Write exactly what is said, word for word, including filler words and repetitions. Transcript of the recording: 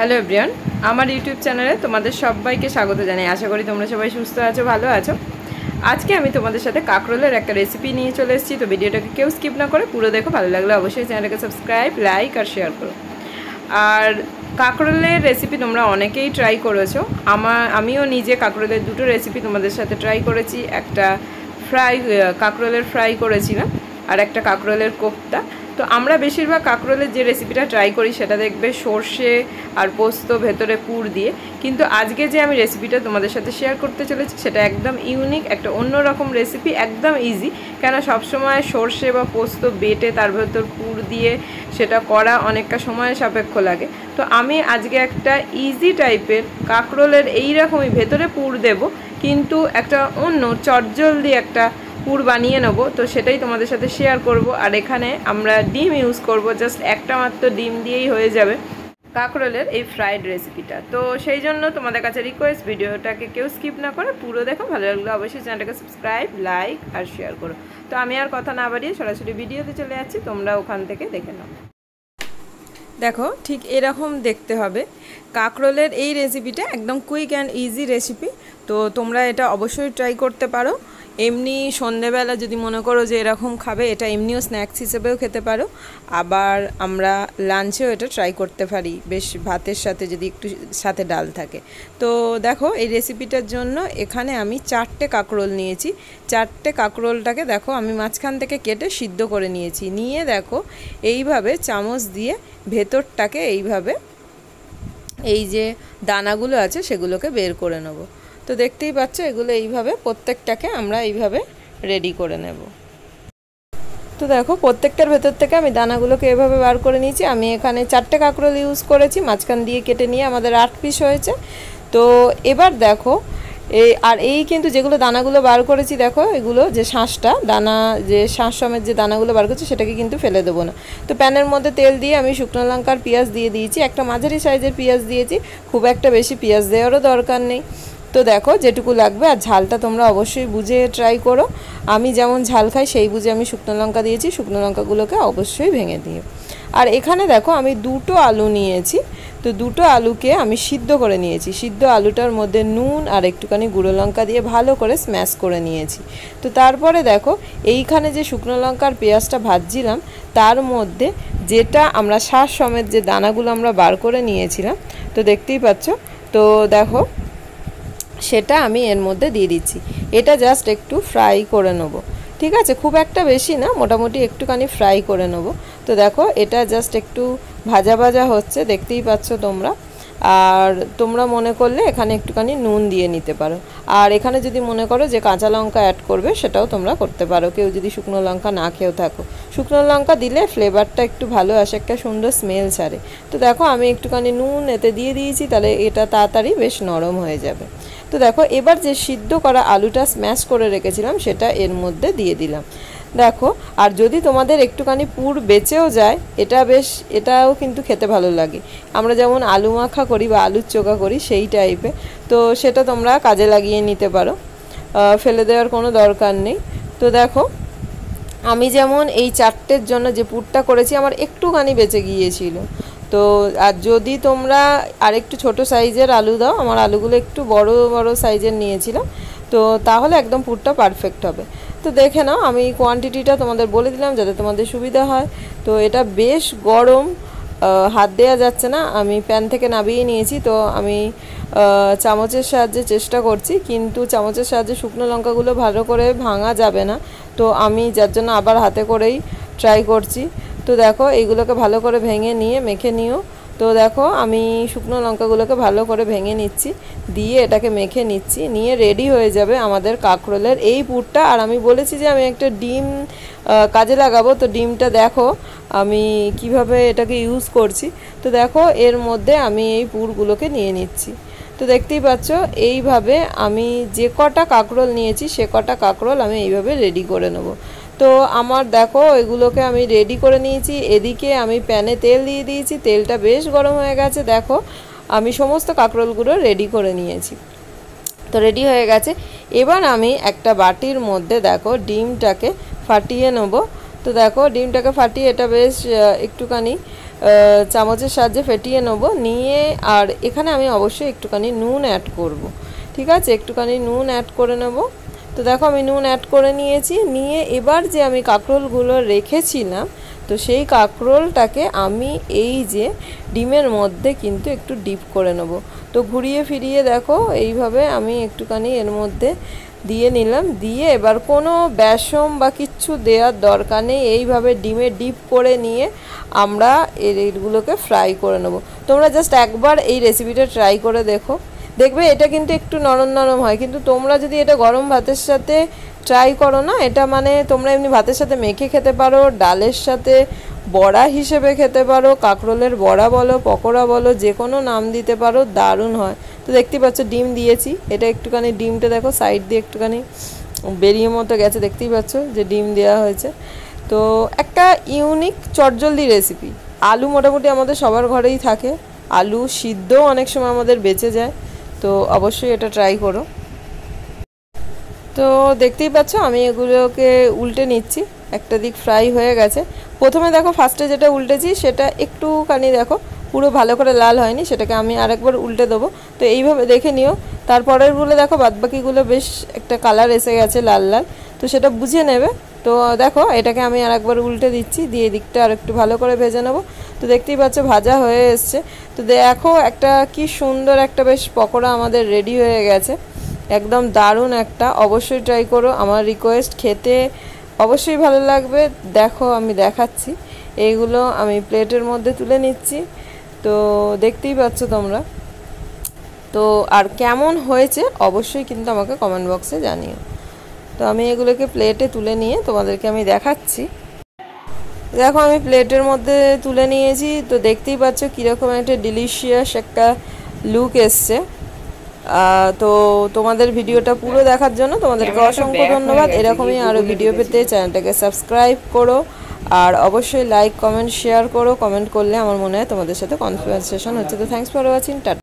Hello everyone, আমার YouTube চ্যানেলে তোমাদের সবাইকে স্বাগত জানাই। আশা করি তোমরা সবাই সুস্থ আছো, ভালো আছো। আজকে আমি তোমাদের সাথে কাকরোলের একটা রেসিপি নিয়ে চলে এসেছি। তো ভিডিওটাকে কেউ স্কিপ না করে পুরো দেখো, ভালো লাগলে অবশ্যই চ্যানেলটাকে সাবস্ক্রাইব, লাইক আর শেয়ার করো। আর কাকরোলের রেসিপি তোমরা অনেকেই ট্রাই করেছো। আমার আমিও নিজে কাকরোলের দুটো রেসিপি তোমাদের সাথে ট্রাই করেছি। একটা ফ্রাই কাকরোলের ফ্রাই করেছিলাম, আর একটা কাকরোলের কোফতা। তো আমরা বেশিরভাগ কাকরোলের যে রেসিপিটা ট্রাই করি সেটা দেখবে সর্ষে আর পোস্ত ভেতরে পুর দিয়ে, কিন্তু আজকে যে আমি রেসিপিটা তোমাদের সাথে শেয়ার করতে চলেছি সেটা একদম ইউনিক, একটা অন্যরকম রেসিপি, একদম ইজি। কেন সবসময় সর্ষে বা পোস্ত বেটে তার ভেতর পুর দিয়ে সেটা করা অনেকটা সময় সাপেক্ষ লাগে। তো আমি আজকে একটা ইজি টাইপের কাকরোলের এইরকমই ভেতরে পুর দেব, কিন্তু একটা অন্য চটজলদি একটা পুর বানিয়ে নেব। তো সেটাই তোমাদের সাথে শেয়ার করব। আর এখানে আমরা ডিম ইউজ করব, জাস্ট একটা মাত্র ডিম দিয়েই হয়ে যাবে কাকরোলের এই ফ্রাইড রেসিপিটা। তো সেই জন্য তোমাদের কাছে রিকোয়েস্ট, ভিডিওটাকে কেউ স্কিপ না করে পুরো দেখো, ভালো লাগলে অবশ্যই চ্যানেলটাকে সাবস্ক্রাইব, লাইক আর শেয়ার করো। তো আমি আর কথা না বাড়িয়ে সরাসরি ভিডিওতে চলে যাচ্ছি, তোমরা ওখান থেকে দেখে নাও। দেখো ঠিক এরকম দেখতে হবে কাকরোলের এই রেসিপিটা, একদম কুইক অ্যান্ড ইজি রেসিপি। তো তোমরা এটা অবশ্যই ট্রাই করতে পারো। এমনি সন্ধেবেলা যদি মনে করো যে এরকম খাবে, এটা এমনিও স্ন্যাক্স হিসেবেও খেতে পারো। আবার আমরা লাঞ্চেও এটা ট্রাই করতে পারি, বেশ ভাতের সাথে যদি একটু সাথে ডাল থাকে। তো দেখো এই রেসিপিটার জন্য এখানে আমি চারটে কাকরোল নিয়েছি। চারটে কাকরোলটাকে দেখো আমি মাঝখান থেকে কেটে সিদ্ধ করে নিয়েছি। নিয়ে দেখো এইভাবে চামচ দিয়ে ভেতরটাকে এইভাবে এই যে দানাগুলো আছে সেগুলোকে বের করে নেব। তো দেখতেই পাচ্ছ এগুলো এইভাবে প্রত্যেকটাকে আমরা এইভাবে রেডি করে নেব। তো দেখো প্রত্যেকটার ভেতর থেকে আমি দানাগুলোকে এভাবে বার করে নিয়েছি। আমি এখানে চারটে কাকরোল ইউজ করেছি, মাঝখান দিয়ে কেটে নিয়ে আমাদের আট পিস হয়েছে। তো এবার দেখো এই আর এই কিন্তু যেগুলো দানাগুলো বার করেছি, দেখো এগুলো যে শাঁসটা দানা, যে শাঁস সমেত যে দানাগুলো বার করছি সেটাকে কিন্তু ফেলে দেবো না। তো প্যানের মধ্যে তেল দিয়ে আমি শুকনো লঙ্কার পেঁয়াজ দিয়ে দিয়েছি, একটা মাঝারি সাইজের পেঁয়াজ দিয়েছি, খুব একটা বেশি পেঁয়াজ দেওয়ারও দরকার নেই। তো দেখো যেটুকু লাগবে, আর ঝালটা তোমরা অবশ্যই বুঝে ট্রাই করো। আমি যেমন ঝাল খাই সেই বুঝে আমি শুকনো লঙ্কা দিয়েছি, শুকনো লঙ্কাগুলোকে অবশ্যই ভেঙে দিও। আর এখানে দেখো আমি দুটো আলু নিয়েছি। তো দুটো আলুকে আমি সিদ্ধ করে নিয়েছি। সিদ্ধ আলুটার মধ্যে নুন আর একটুখানি গুঁড়ো লঙ্কা দিয়ে ভালো করে স্ম্যাশ করে নিয়েছি। তো তারপরে দেখো এইখানে যে শুকনো লঙ্কার পেঁয়াজটা ভাজছিলাম তার মধ্যে যেটা আমরা শাঁস সমেত যে দানাগুলো আমরা বার করে নিয়েছিলাম, তো দেখতেই পাচ্ছ। তো দেখো সেটা আমি এর মধ্যে দিয়ে দিচ্ছি। এটা জাস্ট একটু ফ্রাই করে নেব, ঠিক আছে, খুব একটা বেশি না, মোটামুটি একটুখানি ফ্রাই করে নেব। তো দেখো এটা জাস্ট একটু ভাজা ভাজা হচ্ছে, দেখতেই পাচ্ছ তোমরা। আর তোমরা মনে করলে এখানে একটুখানি নুন দিয়ে নিতে পারো। আর এখানে যদি মনে করো যে কাঁচা লঙ্কা অ্যাড করবে সেটাও তোমরা করতে পারো, কেউ যদি শুকনো লঙ্কা না খেয়েও থাকো। শুকনো লঙ্কা দিলে ফ্লেভারটা একটু ভালো আসে, একটা সুন্দর স্মেল ছাড়ে। তো দেখো আমি একটুখানি নুন এতে দিয়ে দিয়েছি, তাহলে এটা তাড়াতাড়ি বেশ নরম হয়ে যাবে। তো দেখো এবার যে সিদ্ধ করা আলুটা স্ম্যাশ করে রেখেছিলাম সেটা এর মধ্যে দিয়ে দিলাম। দেখো আর যদি তোমাদের একটুখানি পুর বেঁচেও যায়, এটা বেশ এটাও কিন্তু খেতে ভালো লাগে। আমরা যেমন আলু মাখা করি বা আলুর চোখা করি সেই টাইপে, তো সেটা তোমরা কাজে লাগিয়ে নিতে পারো, ফেলে দেওয়ার কোনো দরকার নেই। তো দেখো আমি যেমন এই চারটের জন্য যে পুরটা করেছি আমার একটুখানি বেঁচে গিয়েছিল। তো আর যদি তোমরা আরেকটু ছোটো সাইজের আলু দাও, আমার আলুগুলো একটু বড় বড় সাইজের নিয়েছিলাম, তো তাহলে একদম পুরটা পারফেক্ট হবে। তো দেখে নাও, আমি কোয়ান্টিটিটা তোমাদের বলে দিলাম যাতে তোমাদের সুবিধা হয়। তো এটা বেশ গরম, হাত দেওয়া যাচ্ছে না, আমি প্যান থেকে নামিয়ে নিয়েছি। তো আমি চামচের সাহায্যে চেষ্টা করছি, কিন্তু চামচের সাহায্যে শুকনো লঙ্কাগুলো ভালো করে ভাঙা যাবে না, তো আমি যার জন্য আবার হাতে করেই ট্রাই করছি। তো দেখো এইগুলোকে ভালো করে ভেঙে নিয়ে মেখে নিও। তো দেখো আমি শুকনো লঙ্কাগুলোকে ভালো করে ভেঙে নিচ্ছি, দিয়ে এটাকে মেখে নিচ্ছি, নিয়ে রেডি হয়ে যাবে আমাদের কাকরোলের এই পুরটা। আর আমি বলেছি যে আমি একটা ডিম কাজে লাগাবো, তো ডিমটা দেখো আমি কিভাবে এটাকে ইউজ করছি। তো দেখো এর মধ্যে আমি এই পুরগুলোকে নিয়ে নিচ্ছি। তো দেখতেই পাচ্ছ এইভাবে আমি যে কটা কাকরোল নিয়েছি সে কটা কাকরোল আমি এইভাবে রেডি করে নেব। তো আমার দেখো এগুলোকে আমি রেডি করে নিয়েছি। এদিকে আমি প্যানে তেল দিয়ে দিয়েছি, তেলটা বেশ গরম হয়ে গেছে। দেখো আমি সমস্ত কাকরোলগুলো রেডি করে নিয়েছি। তো রেডি হয়ে গেছে। এবার আমি একটা বাটির মধ্যে দেখো ডিমটাকে ফাটিয়ে নেব। তো দেখো ডিমটাকে ফাটিয়ে এটা বেশ একটুখানি চামচের সাহায্যে ফেটিয়ে নেব, নিয়ে আর এখানে আমি অবশ্যই একটুখানি নুন অ্যাড করব। ঠিক আছে, একটুখানি নুন অ্যাড করে নেব। তো দেখো আমি নুন অ্যাড করে নিয়েছি, নিয়ে এবার যে আমি কাঁকরোলগুলো রেখেছিলাম তো সেই কাঁকরোলটাকে আমি এই যে ডিমের মধ্যে কিন্তু একটু ডিপ করে নেব। তো ঘুরিয়ে ফিরিয়ে দেখো এইভাবে আমি একটুখানি এর মধ্যে দিয়ে নিলাম, দিয়ে এবার কোনো বেসম বা কিচ্ছু দেওয়ার দরকার নেই, এইভাবে ডিমে ডিপ করে নিয়ে আমরা এইগুলোকে ফ্রাই করে নেব। তোমরা জাস্ট একবার এই রেসিপিটা ট্রাই করে দেখো, দেখবে এটা কিন্তু একটু নরম নরম হয়, কিন্তু তোমরা যদি এটা গরম ভাতের সাথে ট্রাই করো না, এটা মানে তোমরা এমনি ভাতের সাথে মেখে খেতে পারো, ডালের সাথে বড়া হিসেবে খেতে পারো, কাঁকরোলের বড়া বলো, পকোড়া বলো, যে কোনো নাম দিতে পারো, দারুণ হয়। তো দেখতেই পাচ্ছ ডিম দিয়েছি, এটা একটুখানি ডিমটা দেখো সাইড দিয়ে একটুখানি বেরিয়ে মতো গেছে, দেখতেই পাচ্ছ যে ডিম দেওয়া হয়েছে। তো একটা ইউনিক চটজলদি রেসিপি। আলু মোটামুটি আমাদের সবার ঘরেই থাকে, আলু সিদ্ধও অনেক সময় আমাদের বেঁচে যায়, তো অবশ্যই এটা ট্রাই করো। তো দেখতেই পাচ্ছ আমি এগুলোকে উল্টে নিচ্ছি, একটা দিক ফ্রাই হয়ে গেছে। প্রথমে দেখো ফার্স্টে যেটা উল্টেছি সেটা একটুখানি দেখো পুরো ভালো করে লাল হয়নি, সেটাকে আমি আরেকবার উল্টে দেবো। তো এইভাবে দেখে নিও, তারপরেরগুলো দেখো বাদবাকিগুলো বেশ একটা কালার এসে গেছে লাল লাল, তো সেটা বুঝে নেবে। তো দেখো এটাকে আমি আরেকবার উল্টে দিচ্ছি, দিয়ে দিকটা আর একটু ভালো করে ভেজে নেবো। তো দেখতেই পাচ্ছ ভাজা হয়ে এসছে। তো দেখো একটা কি সুন্দর একটা বেশ পকোড়া আমাদের রেডি হয়ে গেছে, একদম দারুণ একটা। অবশ্যই ট্রাই করো, আমার রিকোয়েস্ট, খেতে অবশ্যই ভালো লাগবে। দেখো আমি দেখাচ্ছি, এইগুলো আমি প্লেটের মধ্যে তুলে নিচ্ছি, তো দেখতেই পাচ্ছ তোমরা। তো আর কেমন হয়েছে অবশ্যই কিন্তু আমাকে কমেন্ট বক্সে জানিও। তো আমি এগুলোকে প্লেটে তুলে নিয়ে তোমাদেরকে আমি দেখাচ্ছি। দেখো আমি প্লেটের মধ্যে তুলে নিয়েছি, তো দেখতেই পাচ্ছ কীরকম একটা ডিলিশিয়াস একটা লুক এসছে। তো তোমাদের ভিডিওটা পুরো দেখার জন্য তোমাদেরকে অসংখ্য ধন্যবাদ। এরকমই আরও ভিডিও পেতে চ্যানেলটাকে সাবস্ক্রাইব করো, আর অবশ্যই লাইক কমেন্ট শেয়ার করো। কমেন্ট করলে আমার মনে হয় তোমাদের সাথে কনভারসেশন হচ্ছে। তো থ্যাঙ্কস ফর ওয়াচিং, টাটা।